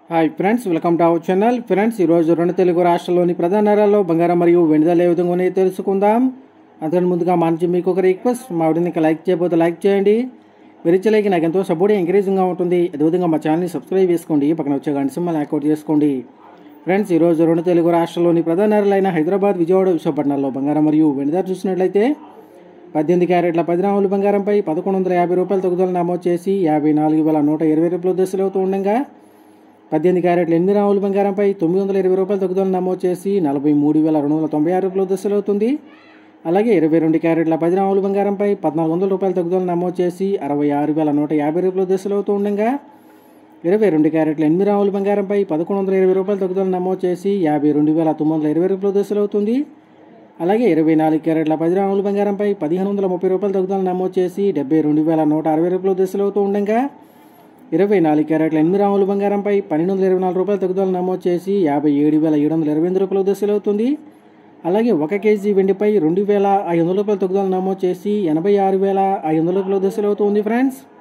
Hi friends, welcome to our channel. Friends, ఈరోజు రెండు తెలుగు రాష్ట్రాల్లోని ప్రధాన నగరాల్లో బంగారం మరియు వెండి ధరలు ఏ విధంగా ఉన్నాయో తెలుసుకుందాం. అంతకన్నా ముందుగా మా నుంచి మీకు ఒక రిక్వెస్ట్, మా వీడియోని లైక్ చేయకపోతే లైక్ చేయండి. మీరు ఇచ్చే లైక్ నాకు ఎంతో సపోర్ట్ ఎంకరేజింగ్గా ఉంటుంది. అదేవిధంగా మా ఛానల్ని సబ్స్క్రైబ్ చేసుకోండి, పక్కన వచ్చే గంట సింబల్ యాక్టివేట్ చేసుకోండి. ఫ్రెండ్స్, ఈరోజు రెండు తెలుగు రాష్ట్రాల్లోని ప్రధాన నగరాలైన హైదరాబాద్, విజయవాడ, విశాఖపట్నాల్లో బంగారం మరియు వెండి ధర చూసినట్లయితే 18 క్యారెట్ల 10 గ్రాముల బంగారంపై 1150 రూపాయల తగ్గుదల నమోదు చేసి 54,120 రూపాయల దశలు అవుతూ ఉండగా 18 క్యారెట్ల 8 గ్రాముల బంగారంపై 920 రూపాయల తగ్గుదల నమోదు చేసి 43,296 రూపాయల దశలు అవుతుంది. అలాగే 22 క్యారెట్ల 10 గ్రాముల బంగారంపై 1,400 రూపాయల తగ్గుదల నమోదు చేసి 66,150 రూపాయల దశలు అవుతూ ఉండగా 22 క్యారెట్ల 8 గ్రాముల బంగారంపై 1,120 రూపాయల తగ్గుదల నమోదు చేసి 52,920 రూపాయల దశలు అవుతుంది. అలాగే 24 క్యారెట్ల 10 గ్రాముల బంగారంపై 1,530 రూపాయల తగ్గుదల నమోదు చేసి 72,160 రూపాయల దశలు అవుతూ ఉండగా 24 క్యారెట్ల 8 గ్రాముల బంగారంపై 1,224 రూపాయల తగ్గుదల నమోదు చేసి 57,728 రూపాయల దశలు అవుతుంది. అలాగే 1 కేజీ వెండిపై 2,500 రూపాయల తగ్గుదల నమోదు చేసి 86,500 రూపాయల దశలు అవుతుంది. ఫ్రెండ్స్.